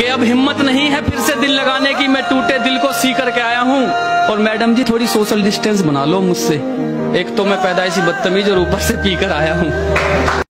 कि अब हिम्मत नहीं है फिर से दिल लगाने की, मैं टूटे दिल को सी करके आया हूँ। और मैडम जी थोड़ी सोशल डिस्टेंस बना लो मुझसे, एक तो मैं पैदाइशी बदतमीज और ऊपर से पी कर आया हूँ।